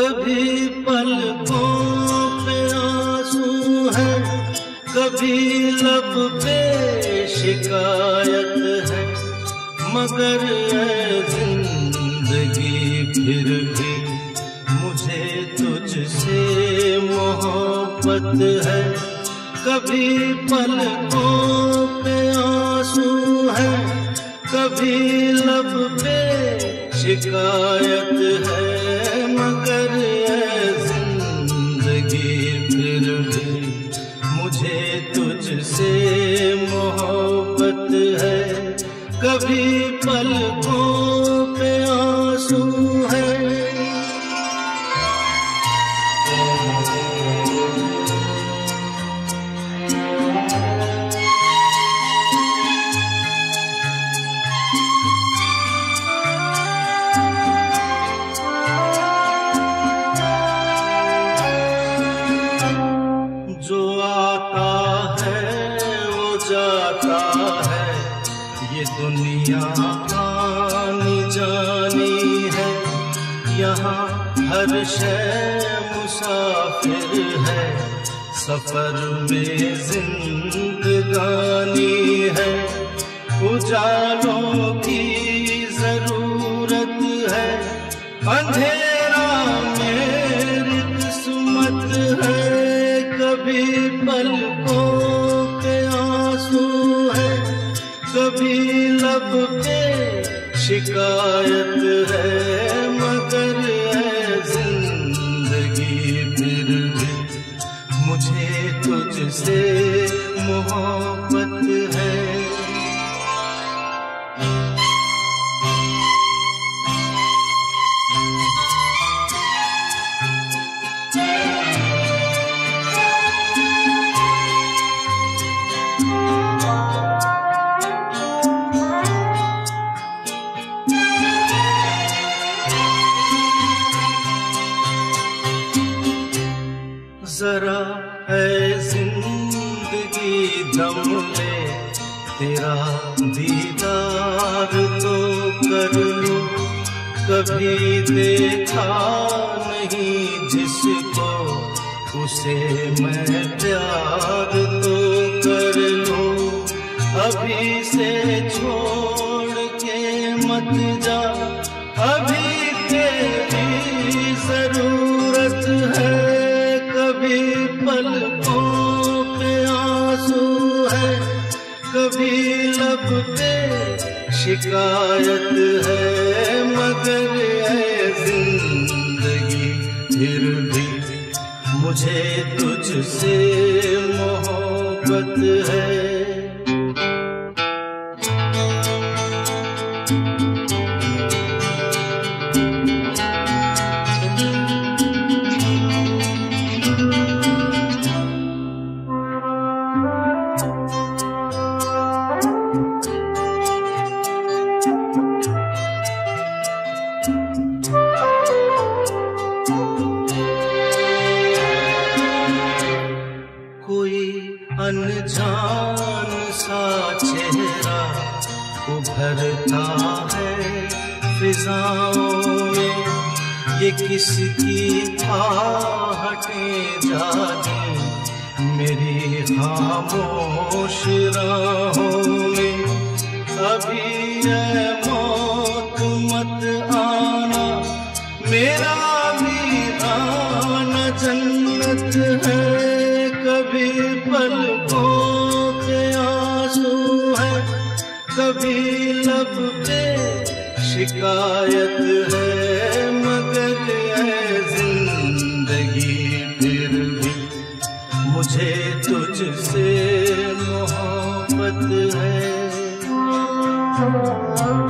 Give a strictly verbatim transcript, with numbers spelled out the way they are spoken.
कभी पलकों पे आंसू है, कभी लब पे शिकायत है, मगर है जिंदगी फिर भी मुझे तुझसे मोहब्बत है। कभी पलकों पे आंसू है, कभी लब पे शिकायत है, मगर है जिंदगी फिर भी मुझे तुझसे मोहब्बत है। कभी पलकों पे आंसू है। जो आता है वो जाता है, ये दुनिया आनी जानी है। यहाँ हर शय मुसाफिर है, सफर में जिंदगानी है। उजालों की जरूरत है, अंधेरा मेरी किस्मत है। कभी पलकों पे आंसू है, कभी लब पे शिकायत है, मगर है जिंदगी फिर भी मुझे तुझसे मोहब्बत है। जरा है जिंदगी दम ले, तेरा दीदार तो कर लूं। कभी देखा नहीं जिसको, उसे मैं प्यार तो कर लूं। अभी से छोड़ के मत जा, अभी तेरी जरूरत है। कभी पलकों पे आंसू है, कभी लब पे शिकायत है, मगर है जिंदगी फिर भी मुझे तुझसे मोहब्बत है। अनजान सा चेहरा उभरता है फिजाओं में, ये किसकी आहटें जागी मेरी खामोश राहों में। अभी है मौत मत आना, मेरा भी आना जन्नत है। कभी पलकों पे आंसू है, कभी लब पे शिकायत है, मगर है जिंदगी फिर भी मुझे तुझसे मोहब्बत है।